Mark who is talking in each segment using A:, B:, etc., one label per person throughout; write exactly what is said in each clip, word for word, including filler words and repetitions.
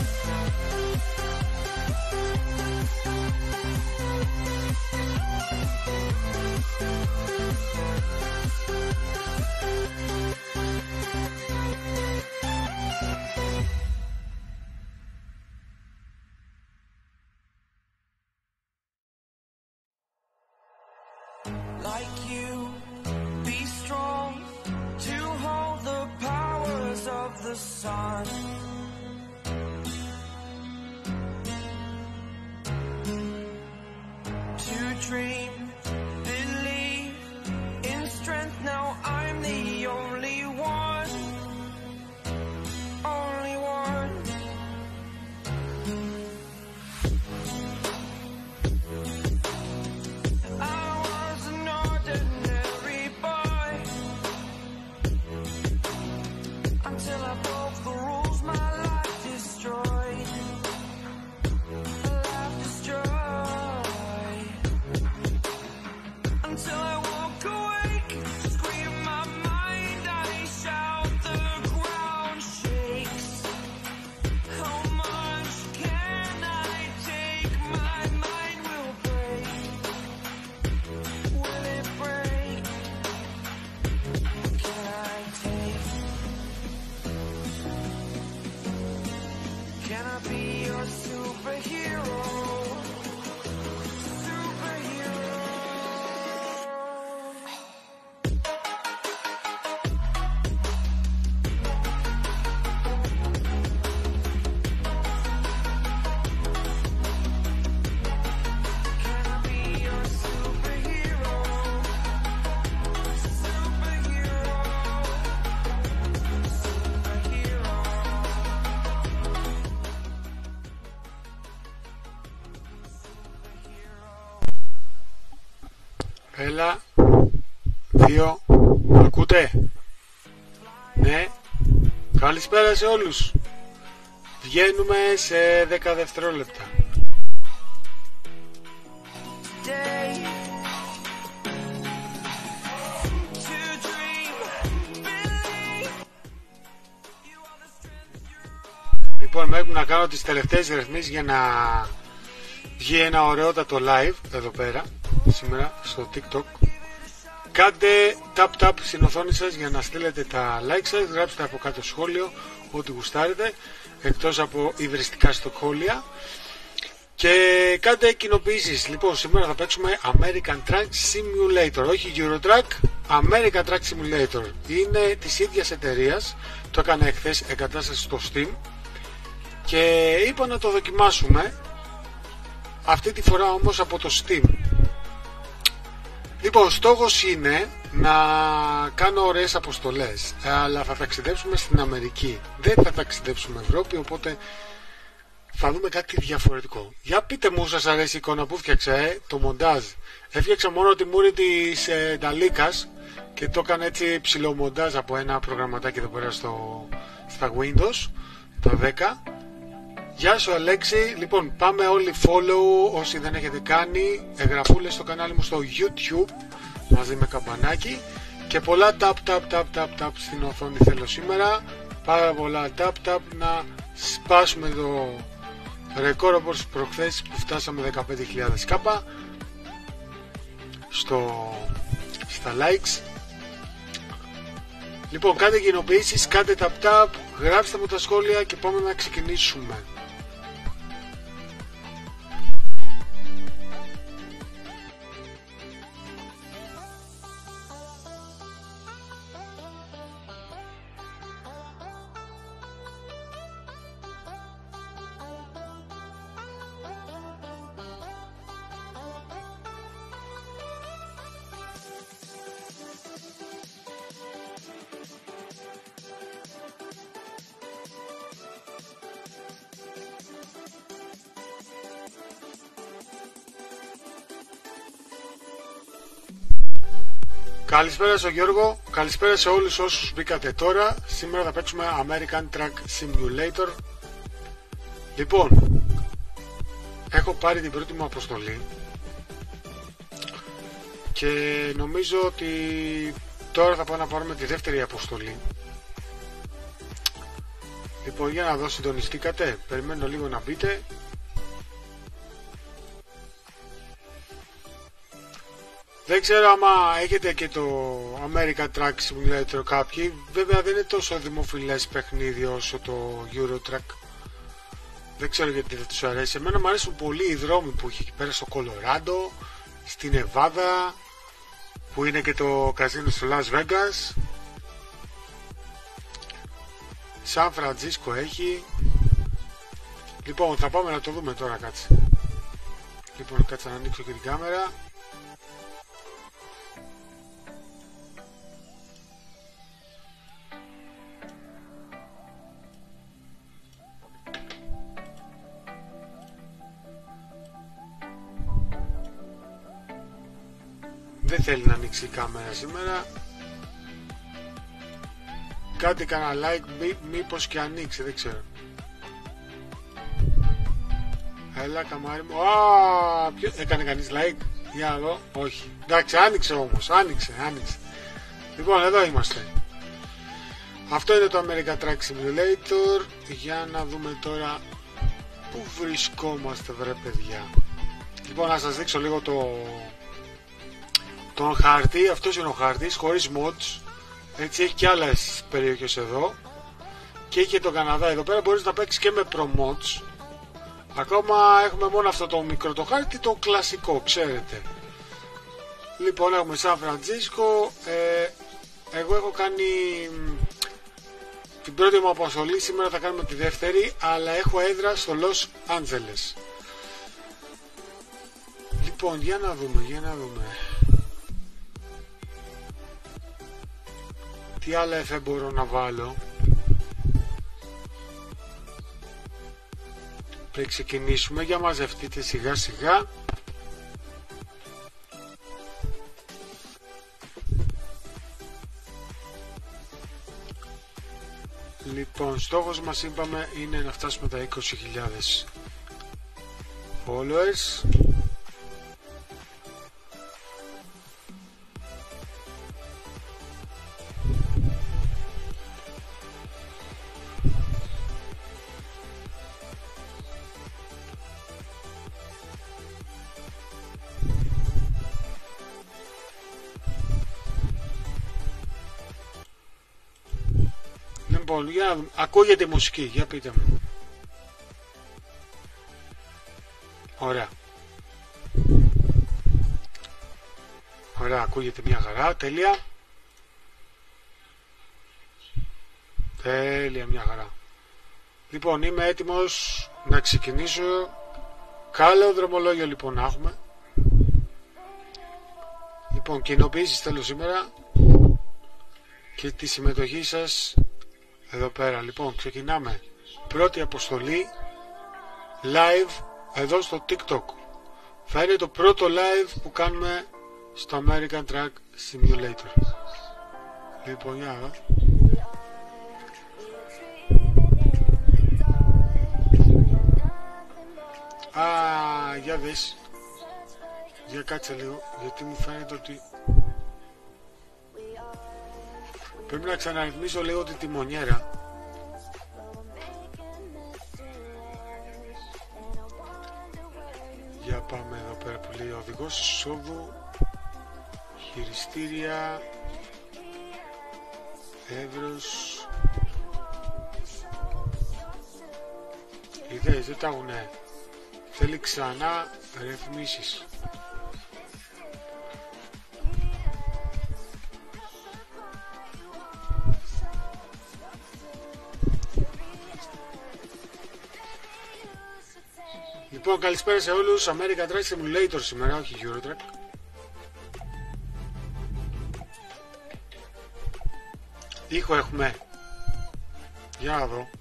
A: Like you, be strong to hold the powers of the sun. To dream, believe in strength. Now I'm the only one, only one. Can I be your superhero? Superhero. Can I be your superhero? Superhero. Superhero.
B: Έλα, δύο, ακούτε? Ναι, καλησπέρα σε όλους. Βγαίνουμε σε δέκα δευτερόλεπτα. Λοιπόν, μέχρι να κάνω τις τελευταίες ρυθμίσεις για να βγει ένα ωραιότατο live εδώ πέρα σήμερα στο TikTok. Κάντε tap tap στην οθόνη σας για να στείλετε τα like σας, γράψτε από κάτω σχόλιο ό,τι γουστάρετε εκτός από υβριστικά στοκόλια και κάντε κοινοποιήσεις. Λοιπόν, σήμερα θα παίξουμε American Truck Simulator, όχι Eurotrack, American Truck Simulator. Είναι της ίδιας εταιρείας, το έκανα εχθές εγκατάσταση στο Steam και είπα να το δοκιμάσουμε, αυτή τη φορά όμως από το Steam. Λοιπόν, στόχος είναι να κάνω ωραίες αποστολές, αλλά θα ταξιδέψουμε στην Αμερική, δεν θα ταξιδέψουμε Ευρώπη, οπότε θα δούμε κάτι διαφορετικό. Για πείτε μου, σας αρέσει η εικόνα που φτιάξα, ε, το μοντάζ. Έφτιαξα μόνο τη μούρη της ε, Νταλίκας και το έκανα έτσι ψηλό μοντάζ από ένα προγραμματάκι εδώ πέρα στο, στα Windows, το δέκα. Γεια σου Αλέξη. Λοιπόν, πάμε όλοι follow όσοι δεν έχετε κάνει, εγγραφούλες στο κανάλι μου στο YouTube μαζί με καμπανάκι και πολλά tap tap tap tap tap στην οθόνη θέλω σήμερα, πάρα πολλά tap tap να σπάσουμε το ρεκόρ όπως προχθές που φτάσαμε δεκαπέντε χιλιάδες κάπα στο, στα likes. Λοιπόν, κάντε κοινοποιήσεις, κάντε tap tap, γράψτε μου τα σχόλια και πάμε να ξεκινήσουμε. Καλησπέρα στον Γιώργο, καλησπέρα σε όλους όσους μπήκατε τώρα. Σήμερα θα παίξουμε American Truck Simulator. Λοιπόν, έχω πάρει την πρώτη μου αποστολή και νομίζω ότι τώρα θα πάω να πάρουμε τη δεύτερη αποστολή Λοιπόν, για να δω, συντονιστήκατε. Περιμένω λίγο να μπείτε. Δεν ξέρω άμα έχετε και το American Truck Simulator κάποιοι. Βέβαια δεν είναι τόσο δημοφιλές παιχνίδι όσο το Euro Truck. Δεν ξέρω γιατί δεν τους αρέσει. Εμένα μου αρέσουν πολύ οι δρόμοι που έχει εκεί πέρα στο Κολοράντο, στη Νεβάδα, που είναι και το καζίνο στο Las Vegas. Σαν Φραντζίσκο έχει. Λοιπόν, θα πάμε να το δούμε τώρα, κάτσε. Λοιπόν, κάτσε να ανοίξω και την κάμερα. Δεν θέλει να ανοίξει η κάμερα σήμερα. Κάτι κανένα like, μή, μήπως και ανοίξει, δεν ξέρω. Έλα καμάρι μου. Α, ποιο... Έκανε κανείς like? Για να δω. Όχι. Εντάξει, άνοιξε όμως. Άνοιξε, άνοιξε. Λοιπόν, εδώ είμαστε. Αυτό είναι το American Truck Simulator. Για να δούμε τώρα πού βρισκόμαστε, βρε παιδιά. Λοιπόν, να σας δείξω λίγο το... τον χάρτη. Αυτός είναι ο χάρτης, χωρίς mods. Έτσι, έχει και άλλες περιοχές εδώ. Και έχει και τον Καναδά εδώ πέρα. Μπορείς να παίξεις και με Pro Mods. Ακόμα έχουμε μόνο αυτό το μικρό το χάρτη, το κλασικό, ξέρετε. Λοιπόν, έχουμε Σαν Φραντζίσκο. ε, Εγώ έχω κάνει την πρώτη μου αποστολή. Σήμερα θα κάνουμε τη δεύτερη. Αλλά έχω έδρα στο Los Angeles. Λοιπόν, για να δούμε, για να δούμε τι άλλα εφέ μπορώ να βάλω πριν ξεκινήσουμε. Για μαζευτείτε σιγά σιγά. Λοιπόν, στόχος μας είπαμε είναι να φτάσουμε τα είκοσι χιλιάδες followers. Λοιπόν, για να δούμε. Ακούγεται μουσική, για πείτε μου. Ωραία. Ωραία, ακούγεται μια χαρά, τέλεια. Τέλεια, μια χαρά. Λοιπόν, είμαι έτοιμος να ξεκινήσω. Καλό δρομολόγιο λοιπόν να έχουμε. Λοιπόν, κοινοποιήσεις θέλω σήμερα και τη συμμετοχή σας εδώ πέρα. Λοιπόν, ξεκινάμε. Πρώτη αποστολή live εδώ στο TikTok. Θα είναι το πρώτο live που κάνουμε στο American Truck Simulator. Λοιπόν, για να δω. Α, για δεις. Για κάτσε λίγο, γιατί μου φαίνεται ότι πρέπει να ξαναρυθμίσω λίγο τη τιμονιέρα. Για πάμε εδώ πέρα που λέει οδηγός εισόδου, χειριστήρια, εύρος. Ιδέες δεν τα έχουνε. Θέλει ξανά ρυθμίσεις. Λοιπόν, καλησπέρα σε όλους. American Truck Simulator σήμερα, όχι Euro Truck. Ήχο έχουμε. Για να δω.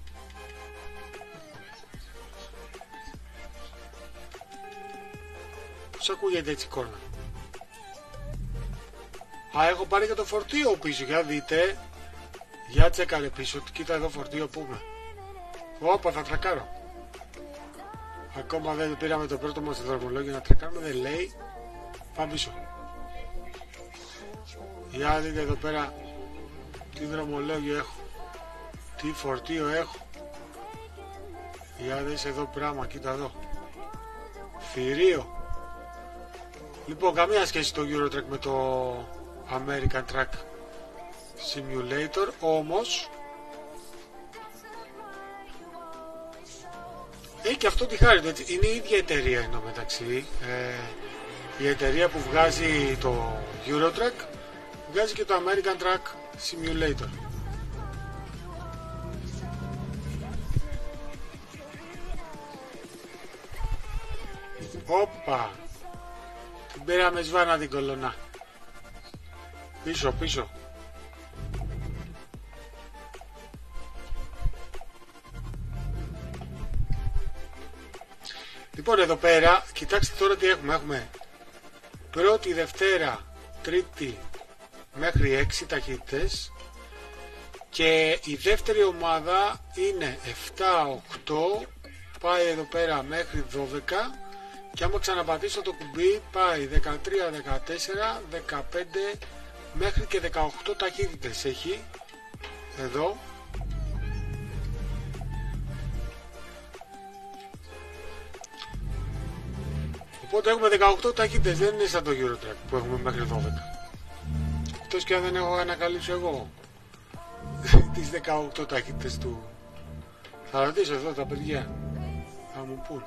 B: Πώς ακούγεται έτσι εικόνα? Α, έχω πάρει και το φορτίο πίσω. Για δείτε. Για τσέκαρε πίσω. Κοίτα εδώ φορτίο που είμαι. Όπα, θα τρακάρω. Ακόμα δεν πήραμε το πρώτο μας δρομολόγιο να τρακάρουμε. Δεν λέει. Πάμε πίσω. Για δείτε εδώ πέρα τι δρομολόγιο έχω, τι φορτίο έχω. Για δες εδώ πράγμα, κοίτα εδώ. Θηρίο. Λοιπόν, καμία σχέση το Eurotrack με το American Truck Simulator, όμως έχει και αυτό τη χάρη του, έτσι. Είναι η ίδια εταιρεία ενώ μεταξύ. Ε, η εταιρεία που βγάζει το Eurotrack βγάζει και το American Truck Simulator. Όπα! Την πήραμε σβάνα την κολονά. Πίσω, πίσω. Λοιπόν, εδώ πέρα, κοιτάξτε τώρα τι έχουμε. Έχουμε πρώτη, Δευτέρα, Τρίτη μέχρι έξι ταχύτητες και η δεύτερη ομάδα είναι επτά οκτώ, πάει εδώ πέρα μέχρι δώδεκα και άμα ξαναπατήσω το κουμπί πάει δεκατρία δεκατέσσερα δεκαπέντε μέχρι και δεκαοκτώ ταχύτητες έχει εδώ. Οπότε έχουμε δεκαοκτώ ταχύτητες, δεν είναι σαν το Eurotrack που έχουμε μέχρι δώδεκα. Εκτός και αν δεν έχω ανακαλύψει εγώ τις δεκαοκτώ ταχύτητες του. Θα ρωτήσω εδώ τα παιδιά, θα μου πούν.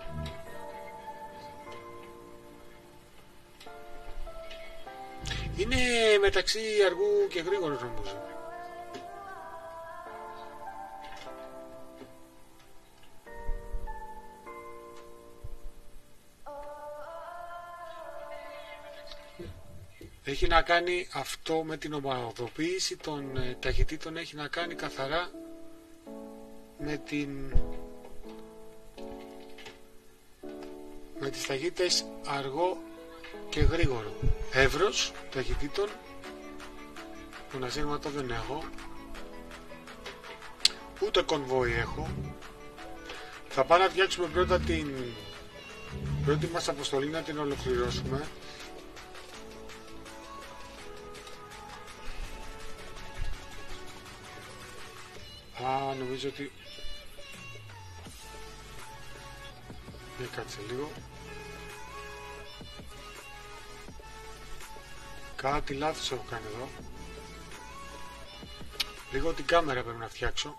B: Είναι μεταξύ αργού και γρήγορου νομίζω. Έχει να κάνει αυτό με την ομαδοποίηση των ε, ταχυτήτων, έχει να κάνει καθαρά με την με τις ταχύτητες αργό και γρήγορο. Εύρος ταχυτήτων που να σύρματο δεν έχω, ούτε κονβόι έχω. Θα πάμε να φτιάξουμε πρώτα την πρώτη μας αποστολή, να την ολοκληρώσουμε. Α, νομίζω ότι... Για κάτσε λίγο. Κάτι λάθος έχω κάνει εδώ. Λίγο την κάμερα πρέπει να φτιάξω.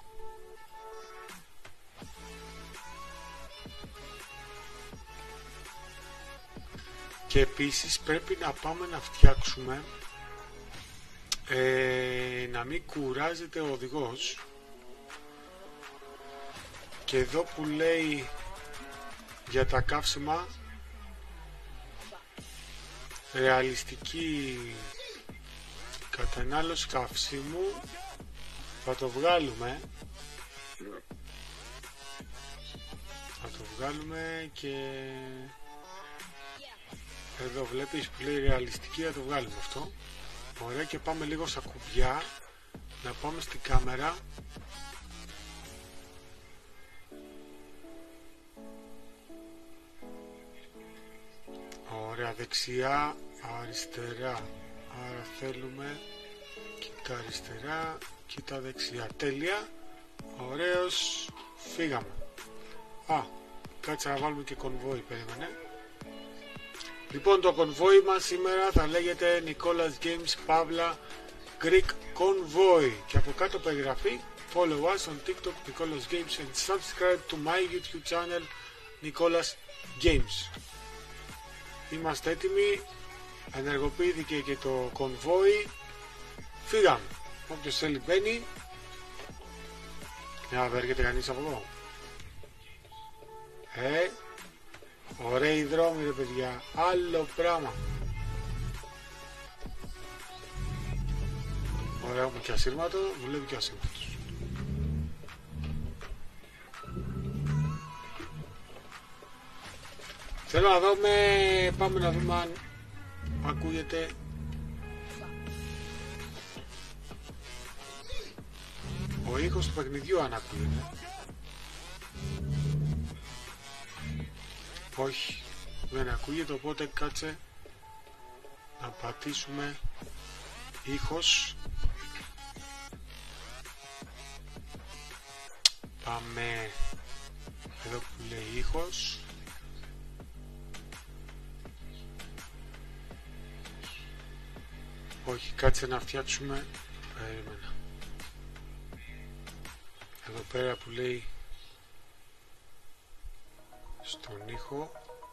B: Και επίσης πρέπει να πάμε να φτιάξουμε ε, να μην κουράζεται ο οδηγός. Και εδώ που λέει για τα καύσιμα, ρεαλιστική κατανάλωση καυσίμου, θα το βγάλουμε. Θα το βγάλουμε και εδώ βλέπεις που λέει ρεαλιστική, θα το βγάλουμε αυτό. Ωραία, και πάμε λίγο στα κουμπιά, να πάμε στην κάμερα. Ωραία, δεξιά, αριστερά. Άρα θέλουμε κοίτα αριστερά, κοίτα δεξιά. Τέλεια. Ωραίος. Φύγαμε. Α, κάτσε να βάλουμε και κονβόι, περίμενε. Λοιπόν, το κονβόι μας σήμερα θα λέγεται Nicolas Games Pavla Greek Convoy. Και από κάτω περιγραφή, follow us on TikTok Nicolas Games and subscribe to my YouTube channel Nicolas Games. Είμαστε έτοιμοι, ενεργοποιήθηκε και το κονβόι, φύγαμε. Όποιος θέλει μπαίνει. Για να έρχεται κανείς από εδώ. Ε, ωραίοι δρόμοι ρε παιδιά, άλλο πράγμα. Ωραία, έχουμε και ασύρματο, δουλεύει και ασύρματος. Θέλω να δούμε, πάμε να δούμε αν ακούγεται. Ο ήχος του παιχνιδιού αν ακούγεται. Όχι, δεν ακούγεται, οπότε κάτσε να πατήσουμε ήχος. Πάμε Εδώ που λέει ήχος. Όχι, κάτσε να φτιάξουμε. Περίμενα. Εδώ πέρα που λέει στον ήχο.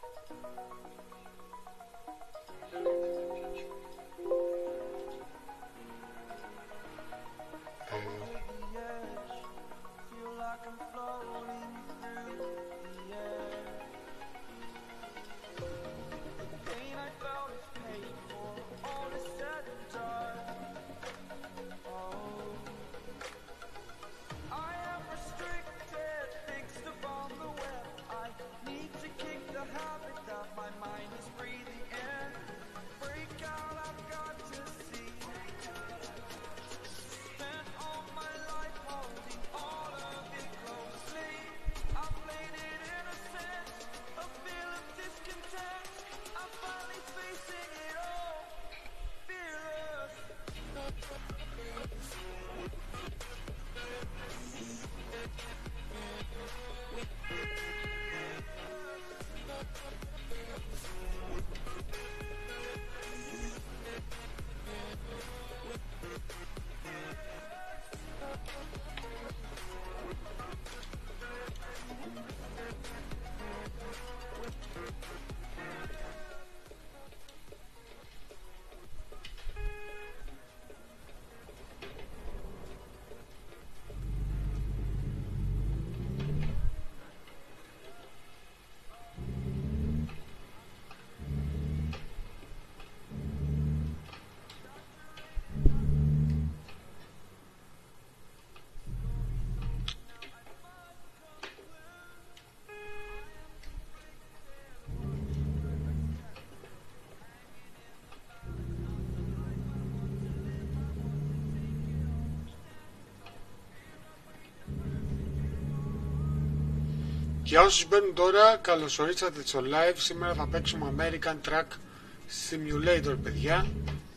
B: Για όσους μπαίνουν τώρα, καλώς ορίσατε στο live. Σήμερα θα παίξουμε American Truck Simulator, παιδιά.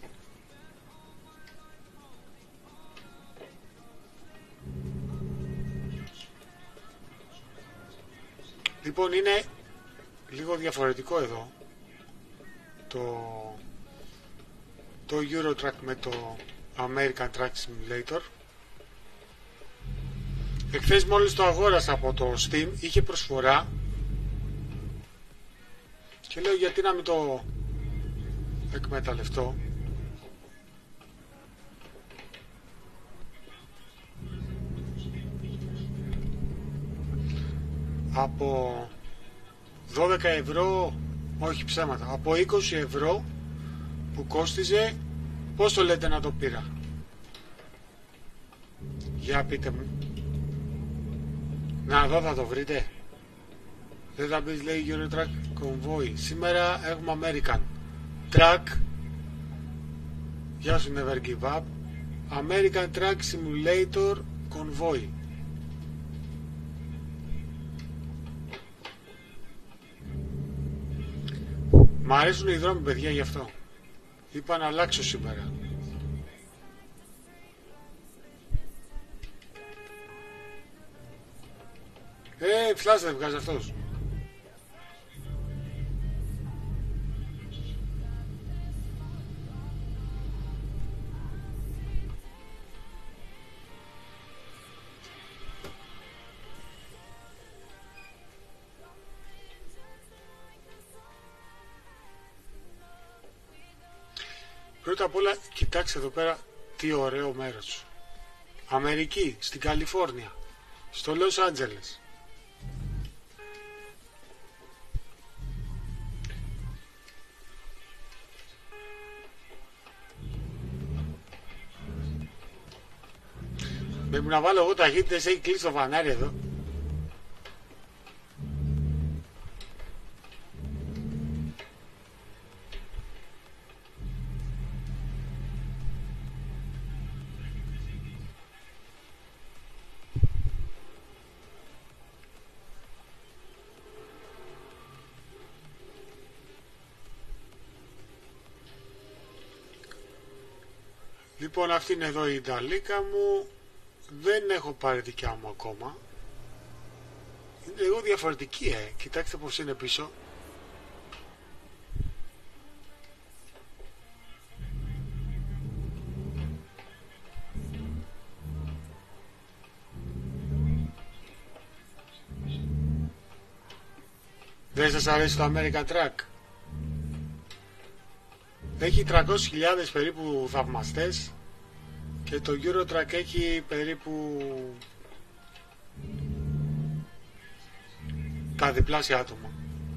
B: Λοιπόν, είναι λίγο διαφορετικό εδώ το, το Euro Truck με το American Truck Simulator. Εχθές μόλις το αγόρασα από το Steam, είχε προσφορά και λέω γιατί να μην το εκμεταλλευτώ. Από δώδεκα ευρώ, όχι ψέματα, από είκοσι ευρώ που κόστιζε, πώς το λέτε να το πήρα? Για πείτε μου. Να εδώ θα το βρείτε. Δεν θα πεις, λέει Euro Truck Convoy. Σήμερα έχουμε American Truck. Γεια σου Never Give Up. American Truck Simulator Convoy. Μ' αρέσουν οι δρόμοι, παιδιά, γι' αυτό είπα να αλλάξω σήμερα. Ε, φλάστα δεν βγάζει αυτός. Πρώτα απ' όλα, κοιτάξτε εδώ πέρα τι ωραίο μέρος. Αμερική, στην Καλιφόρνια, στο Λος Άντζελες. Πρέπει να βάλω εγώ ταχύτητες, έχει κλείσει το φανάρι εδώ. Λοιπόν, αυτή είναι εδώ η Ιταλίκα μου. Δεν έχω πάρει δικιά μου ακόμα. Είναι λίγο διαφορετική, ε. Κοιτάξτε πως είναι πίσω. Δεν σας αρέσει το American Truck? Έχει τριακόσιες χιλιάδες περίπου θαυμαστές και το Euro Truck έχει περίπου τα διπλάσια άτομα.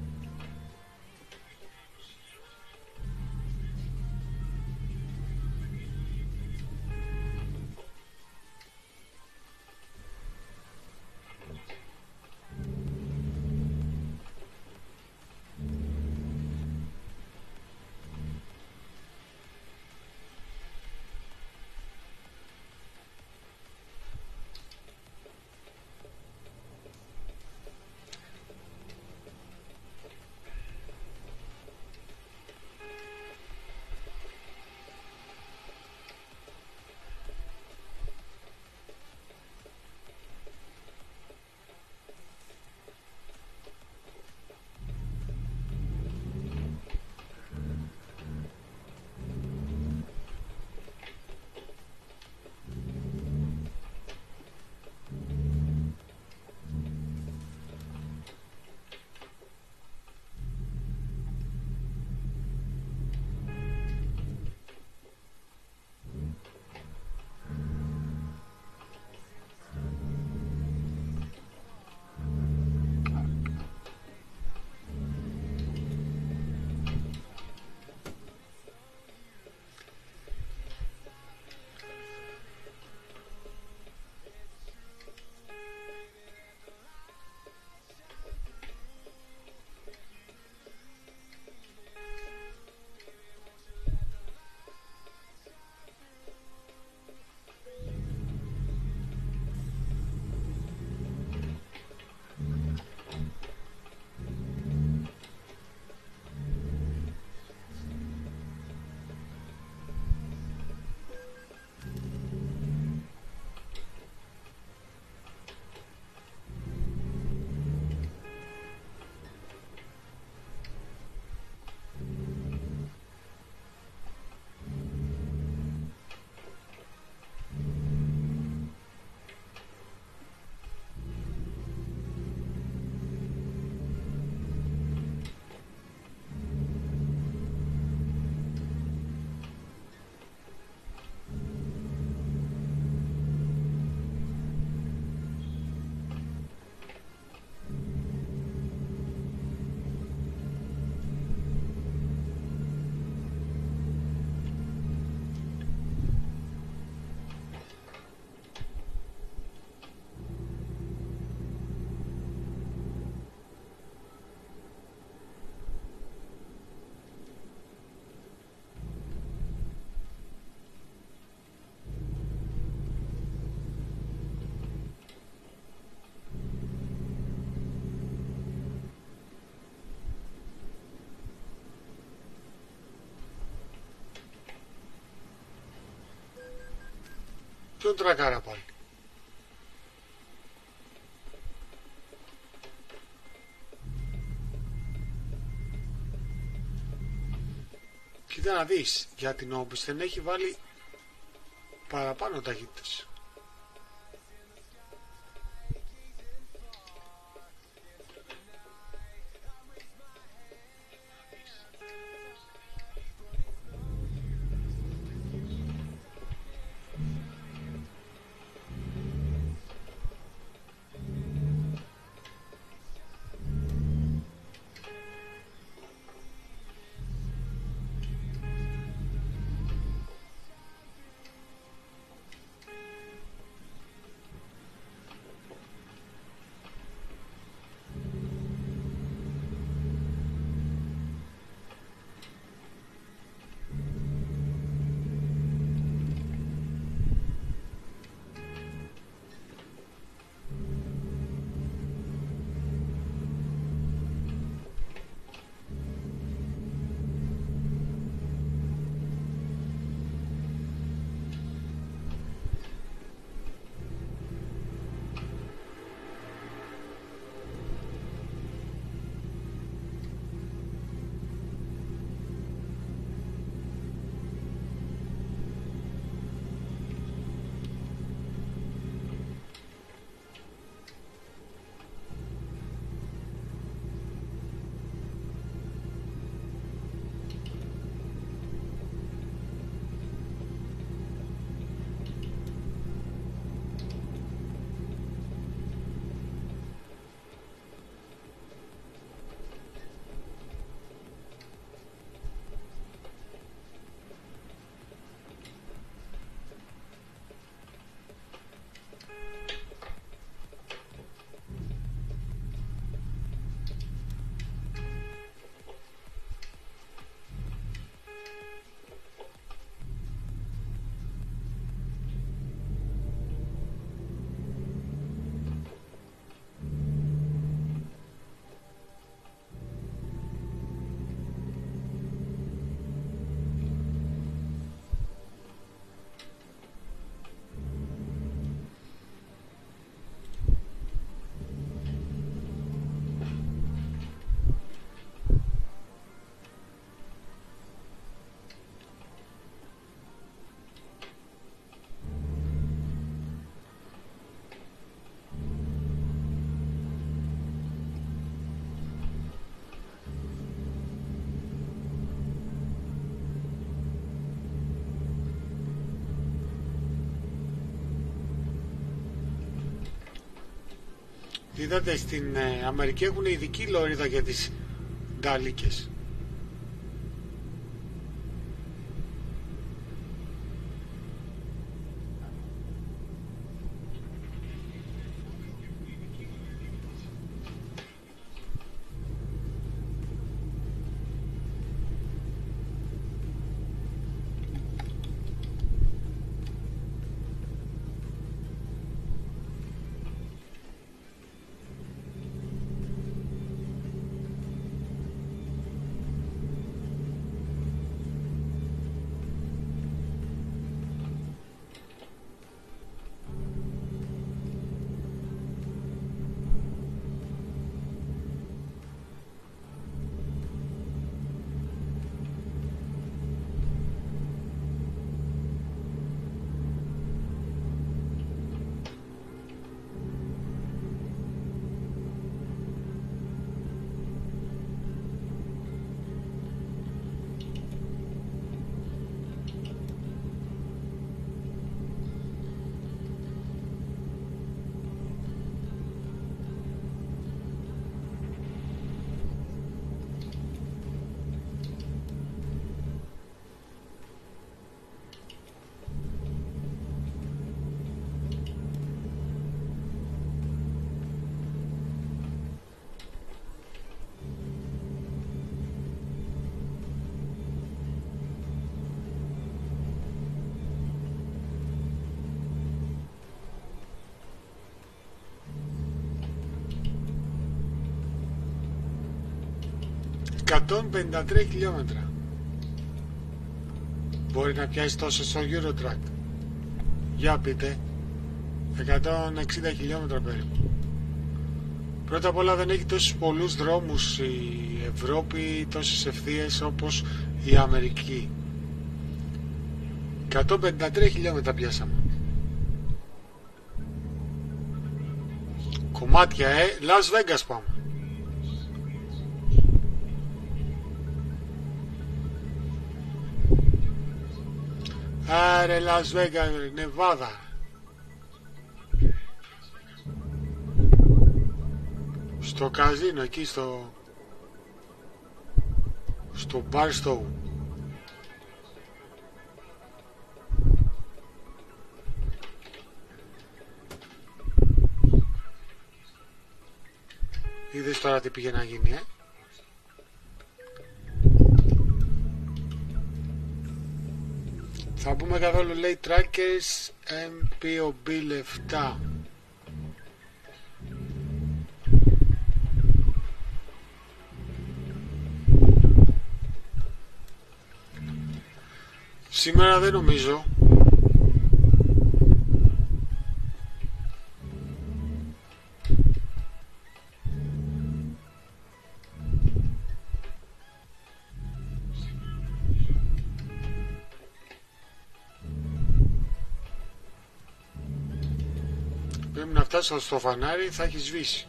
B: Ποιον τρακάρα πάλι? Κοίτα να δεις, για την Όπισθεν έχει βάλει παραπάνω ταχύτητες. Είδατε, στην ε, Αμερική έχουν ειδική λωρίδα για τις ντάλικες. εκατόν πενήντα τρία χιλιόμετρα. Μπορεί να πιάσει τόσο στο Eurotrack? Για πείτε. εκατόν εξήντα χιλιόμετρα περίπου. Πρώτα απ' όλα δεν έχει τόσους πολλούς δρόμους η Ευρώπη, τόσες ευθείες όπως η Αμερική. εκατόν πενήντα τρία χιλιόμετρα πιάσαμε. Κομμάτια, ε, Las Vegas πάμε. Άρε, Las Vegas, Νεβάδα. Στο καζίνο, εκεί στο στο Barstow. Είδες τώρα τι πήγε να γίνει, ε? Θα πούμε καθόλου, λέει, trackers εμ πι ο μπι λεφτά. Σήμερα δεν νομίζω. Πρέπει να φτάσω στο φανάρι, θα έχει σβήσει.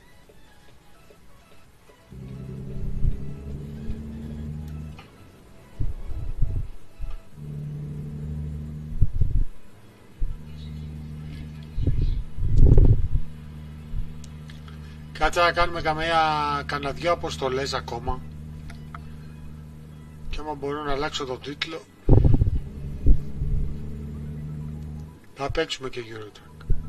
B: Κάτσε να κάνουμε καμία, κανένα δυο αποστολές ακόμα. Και άμα μπορώ να αλλάξω τον τίτλο, θα παίξουμε και Eurotrack.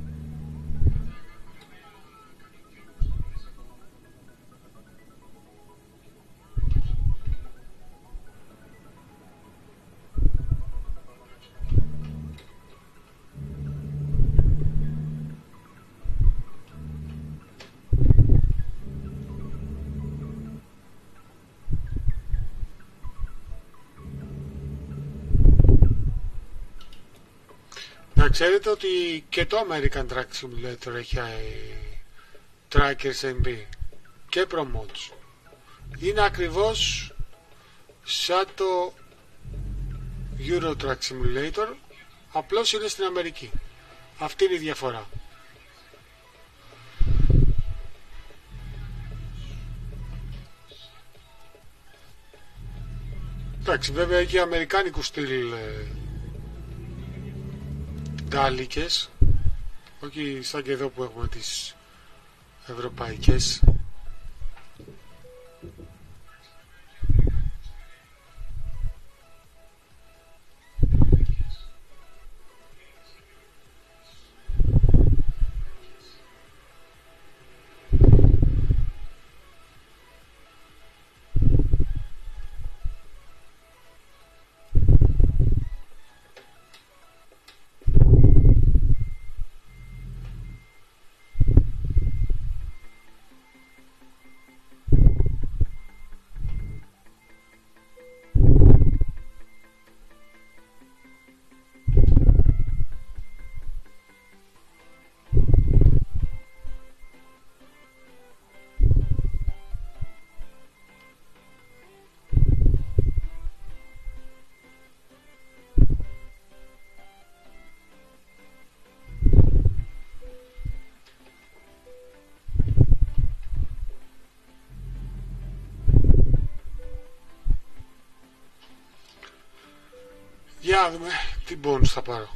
B: Να ξέρετε ότι και το American Truck Simulator έχει trackers εμ πι και promotes. Είναι ακριβώς σαν το Eurotrack Simulator, απλώς είναι στην Αμερική. Αυτή είναι η διαφορά. Εντάξει, βέβαια έχει αμερικάνικου στυλ ντάλικες, όχι σαν και εδώ που έχουμε τις ευρωπαϊκές. Για να δούμε τι bonus θα πάρω.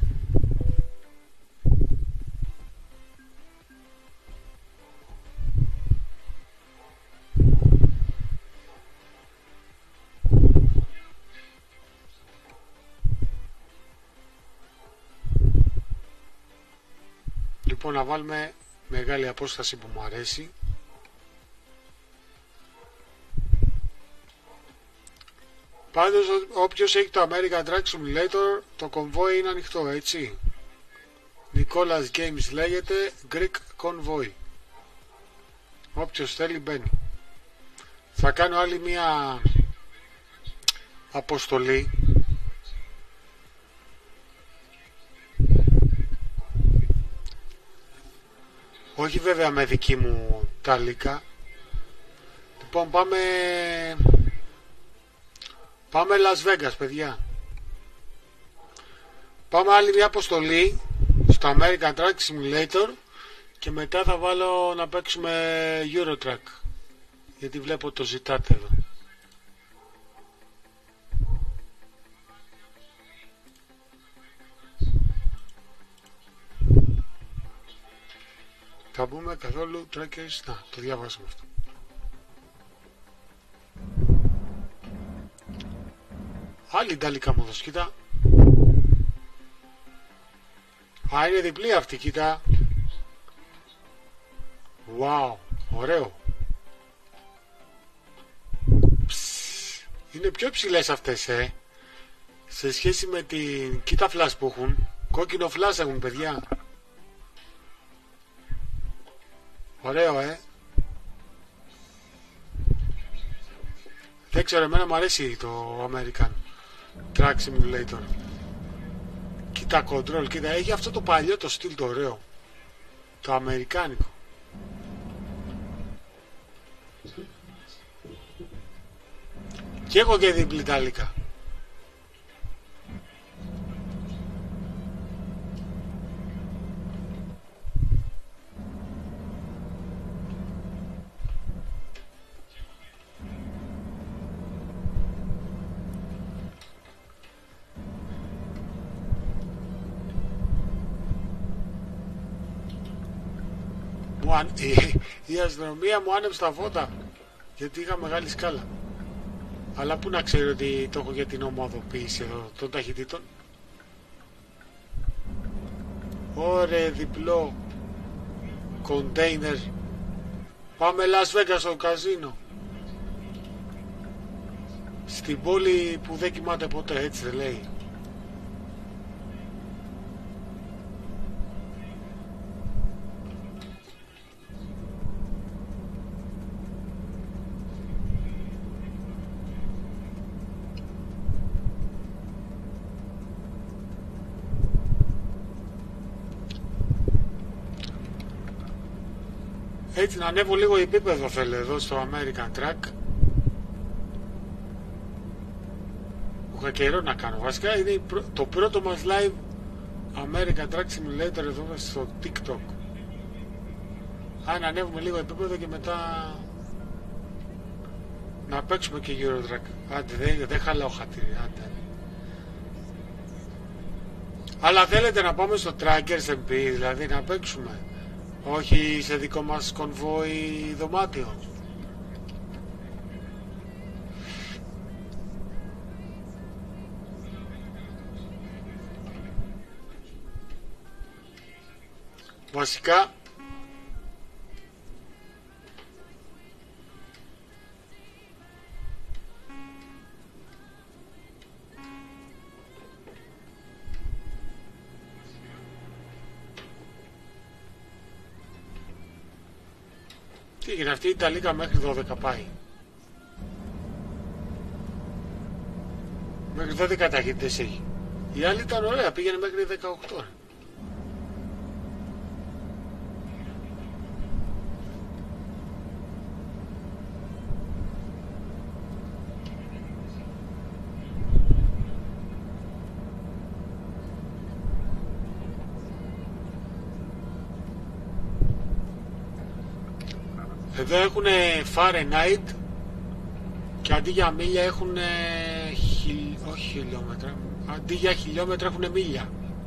B: Λοιπόν, να βάλουμε μεγάλη απόσταση που μου αρέσει. Πάντως όποιος έχει το American Truck Simulator, το κομβόι είναι ανοιχτό, έτσι. Nicolas Games λέγεται, Greek Convoy. Όποιος θέλει μπαίνει. Θα κάνω άλλη μία αποστολή. Όχι βέβαια με δική μου ταλίκα. Λοιπόν, πάμε... Πάμε Las Vegas, παιδιά. Πάμε άλλη μια αποστολή στο American Truck Simulator και μετά θα βάλω να παίξουμε Euro Truck, γιατί βλέπω το ζητάτε εδώ. Θα μπούμε καθόλου Trackers. Να, το διαβάσαμε αυτό. Άλλη Ιταλικά μόδος, κοίτα. Α, είναι διπλή αυτή, κοίτα. Wow, ωραίο. Ψ, είναι πιο ψηλές αυτές, ε. Σε σχέση με την... Κοίτα φλάς που έχουν. Κόκκινο φλάς έχουν, παιδιά. Ωραίο, ε. Δεν ξέρω, εμένα μου αρέσει το American Truck Simulator. Κοίτα control, κοίτα, έχει αυτό το παλιό το στυλ το ωραίο, το αμερικάνικο. Και έχω και διπλή Ιταλικά. Η, η αστυνομία μου άνεψε τα φώτα γιατί είχα μεγάλη σκάλα. Αλλά πού να ξέρω ότι το έχω για την ομοδοποίηση εδώ των ταχυτήτων. Ωραία, διπλό κοντέινερ. Πάμε Las Vegas στο καζίνο. Στην πόλη που δεν κοιμάται ποτέ, έτσι δεν λέει. Έτσι να ανέβω λίγο επίπεδο θέλω εδώ στο American Truck. Είχα καιρό να κάνω. Βασικά είναι το πρώτο μας live American Truck Simulator εδώ στο TikTok. Αν ανέβουμε λίγο επίπεδο και μετά να παίξουμε και Euro Truck. Άντε, δεν, δεν χαλάω χατήρι, άντε. Αλλά θέλετε να πάμε στο Trackers εμ πι, δηλαδή να παίξουμε Όχι σε δικό μας κονβόι δωμάτιο. Βασικά τι έγινε, αυτή η Ιταλίκα μέχρι δώδεκα πάει. Μέχρι δώδεκα ταχύτητες έχει. Η άλλη ήταν ωραία, πήγαινε μέχρι δεκαοκτώ. Εδώ έχουν Fahrenheit και αντί για μίλια έχουν χιλ... όχι χιλιόμετρα, αντί για χιλιόμετρα έχουν μίλια.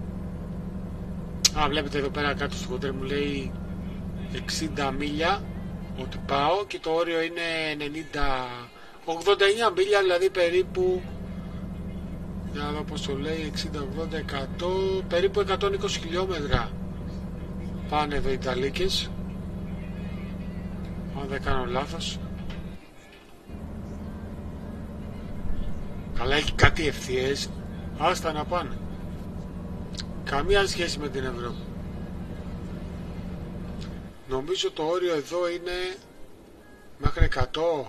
B: Α, βλέπετε εδώ πέρα κάτω στο κοντέρ μου λέει εξήντα μίλια ότι πάω και το όριο είναι ενενήντα, ογδόντα εννιά μίλια, δηλαδή περίπου, για να δω πως το λέει, εξήντα, ογδόντα, εκατό, περίπου εκατόν είκοσι χιλιόμετρα πάνε εδώ οι Ιταλίκες, αν δεν κάνω λάθος. Καλά, έχει κάτι ευθείες, άστα να πάνε. Καμία σχέση με την Ευρώπη. Νομίζω το όριο εδώ είναι μέχρι εκατό.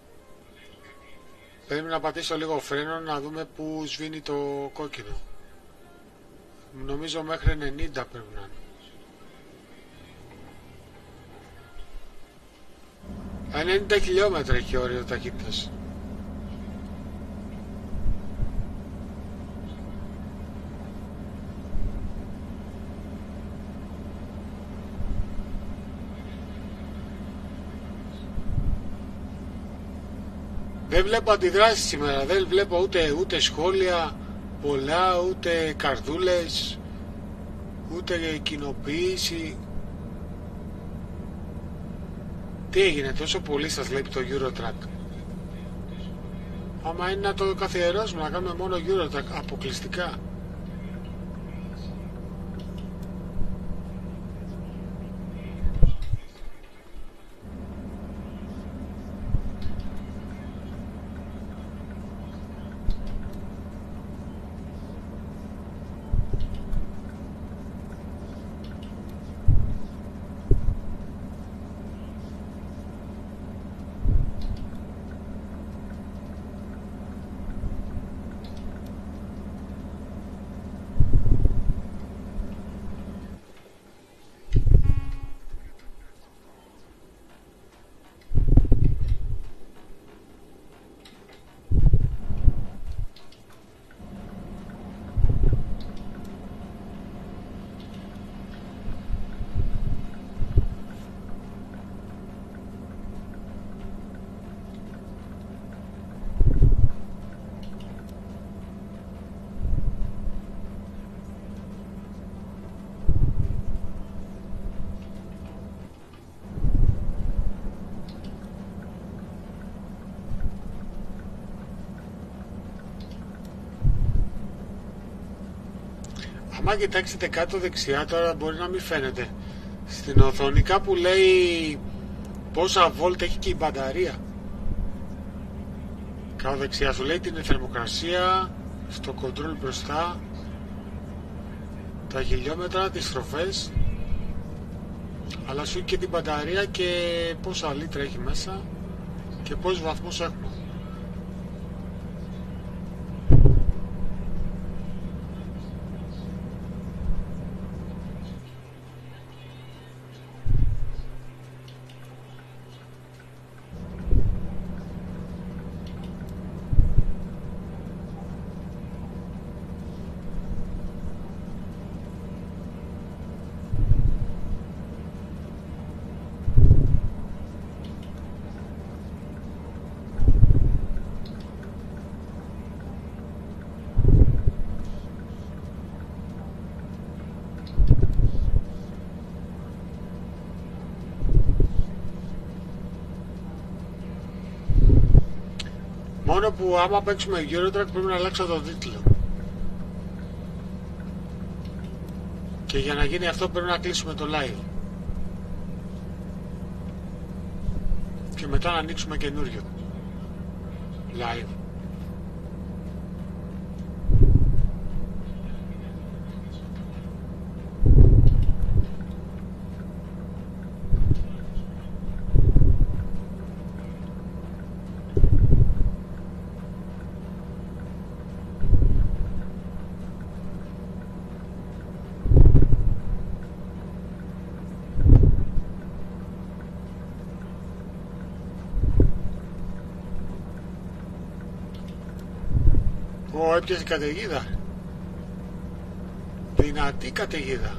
B: Πρέπει να πατήσω λίγο φρένο να δούμε που σβήνει το κόκκινο. Νομίζω μέχρι ενενήντα πρέπει να είναι. ενενήντα χιλιόμετρα έχει όριο ταχύτητας. Δεν βλέπω αντιδράσεις σήμερα, δεν βλέπω ούτε, ούτε σχόλια πολλά, ούτε καρδούλες, ούτε κοινοποίηση. Τι έγινε, τόσο πολύ σας λέει το Eurotrack? Άμα είναι να το καθιερώσουμε, να κάνουμε μόνο Eurotrack αποκλειστικά. Αν κοιτάξετε κάτω δεξιά, τώρα μπορεί να μην φαίνεται στην οθόνη, κάπου λέει πόσα βόλτ έχει και η μπαταρία. Κάτω δεξιά σου λέει την θερμοκρασία, στο control μπροστά, τα χιλιόμετρα, τις στροφές, αλλά σου και την μπαταρία και πόσα λίτρα έχει μέσα και πόσους βαθμούς έχουμε. Μόνο που άμα παίξουμε Eurotrack πρέπει να αλλάξω τον τίτλο. Και για να γίνει αυτό πρέπει να κλείσουμε το live. Και μετά να ανοίξουμε καινούριο live. Ω, έπιασε καταιγίδα. Δυνατή καταιγίδα.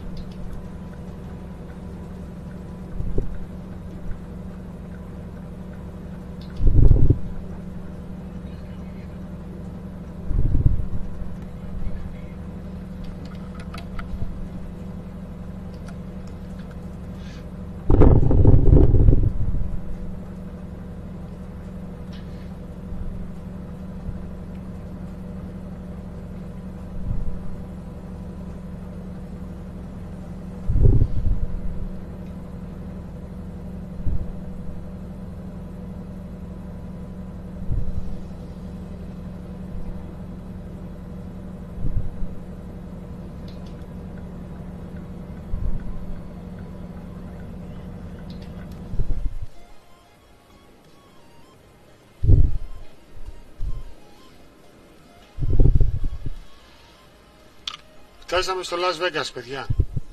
B: Φτάσαμε στο Las Vegas, παιδιά.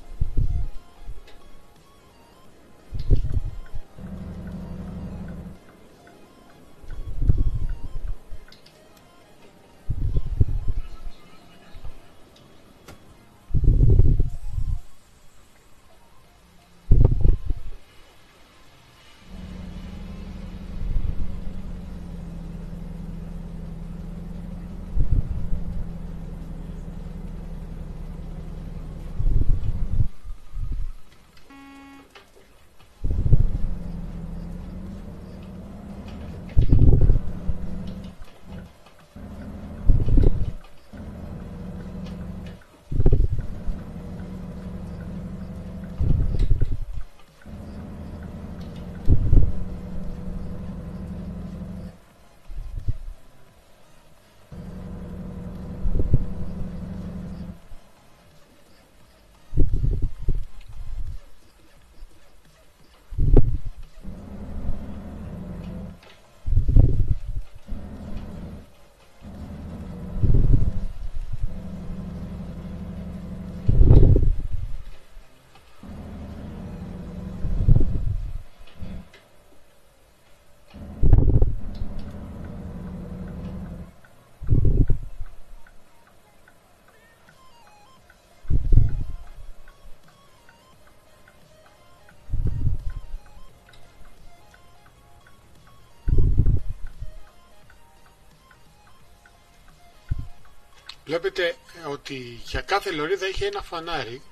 B: Βλέπετε ότι για κάθε λωρίδα είχε ένα φανάρι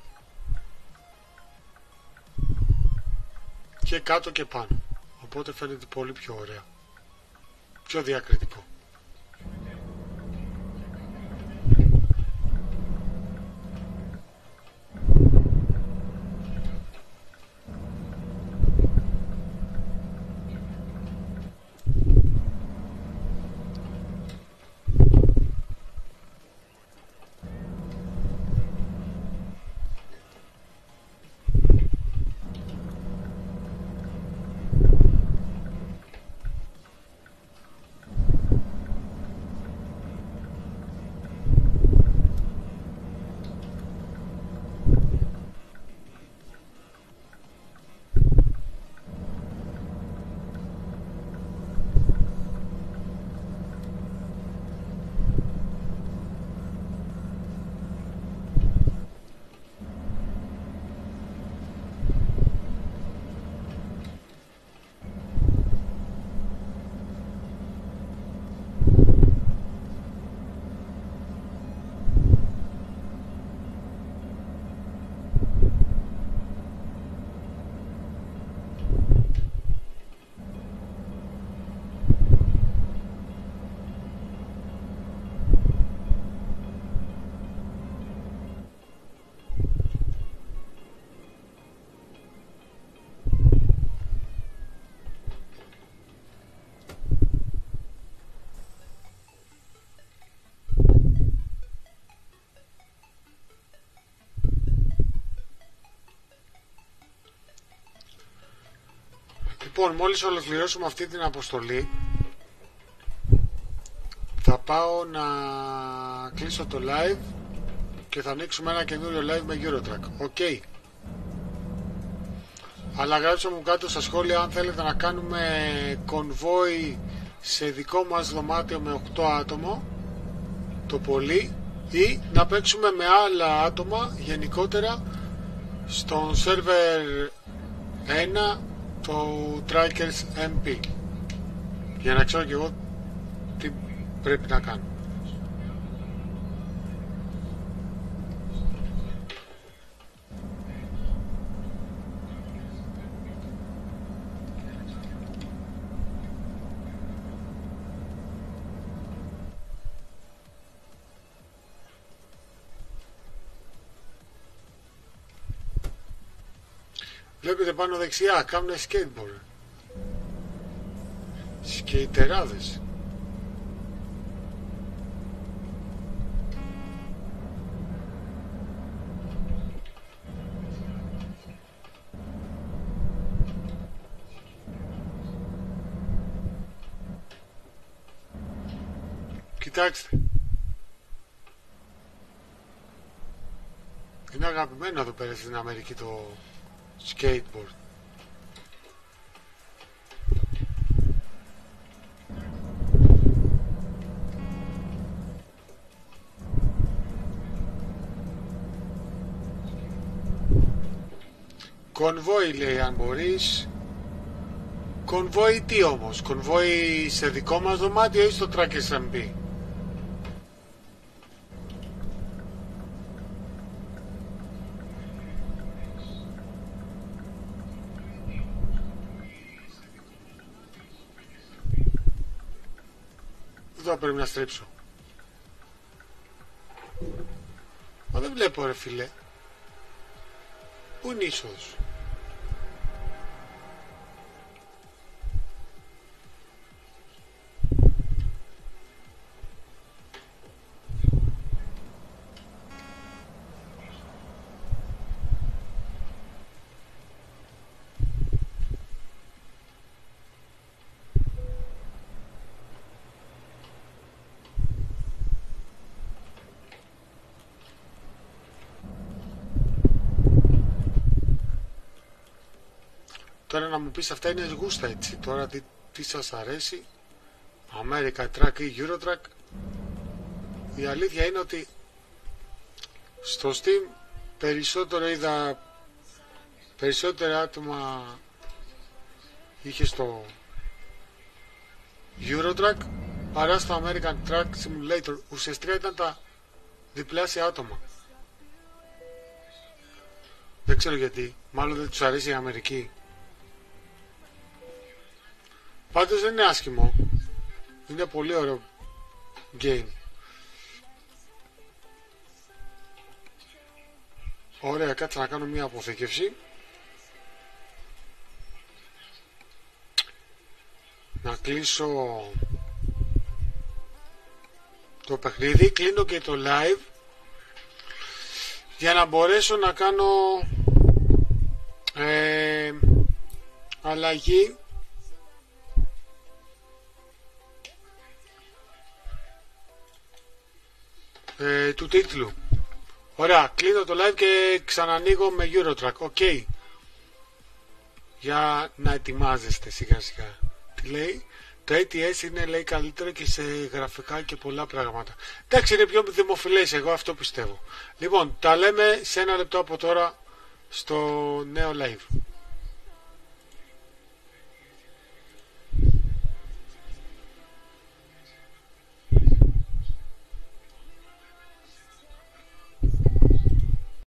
B: και κάτω και πάνω. Οπότε φαίνεται πολύ πιο ωραία, πιο διακριτικό. Λοιπόν, μόλις ολοκληρώσουμε αυτή την αποστολή, θα πάω να κλείσω το live και θα ανοίξουμε ένα καινούριο live με Eurotrack. Οκ. Okay. Αλλά γράψτε μου κάτω στα σχόλια αν θέλετε να κάνουμε κονβόι σε δικό μας δωμάτιο με οκτώ άτομα το πολύ, ή να παίξουμε με άλλα άτομα γενικότερα στον σερβερ ένα του Trackers εμ πι, για να ξέρω και εγώ τι πρέπει να κάνω. Βλέπετε πάνω δεξιά, κάνουν skateboard. Σκέιτεράδες. Κοιτάξτε. Είναι αγαπημένο εδώ πέρα στην Αμερική το skateboard. Κονβόι λέει αν μπορείς. Κονβόι τι όμως? Κονβόι σε δικό μας δωμάτιο ή στο Trackers εμ πι? Εδώ πρέπει να στρίψω. Μα δεν βλέπω ρε φίλε. Πού είναι η είσοδος? Τώρα να μου πεις αυτά είναι γούστα έτσι. Τώρα τι, τι σας αρέσει, American Track ή Eurotrack? Η αλήθεια είναι ότι στο Steam περισσότερο είδα, περισσότερα άτομα είχε στο Eurotrack παρά στο American Track Simulator. Ουσιαστικά ήταν τα διπλάσια άτομα. Δεν ξέρω γιατί. Μάλλον δεν τους αρέσει η Αμερική. Πάντως δεν είναι άσχημο. Είναι πολύ ωραίο game. Ωραία, κάτσε να κάνω μια αποθήκευση. Να κλείσω το παιχνίδι. Κλείνω και το live για να μπορέσω να κάνω ε, αλλαγή ε, του τίτλου. Ωραία, κλείνω το live και ξανανοίγω με Eurotrack. Οκ. Okay. Για να ετοιμάζεστε σιγά σιγά. Τι λέει? Το έι τι ες είναι, λέει, καλύτερο και σε γραφικά και πολλά πράγματα. Εντάξει, είναι πιο δημοφιλές, εγώ αυτό πιστεύω. Λοιπόν, τα λέμε σε ένα λεπτό από τώρα στο νέο live.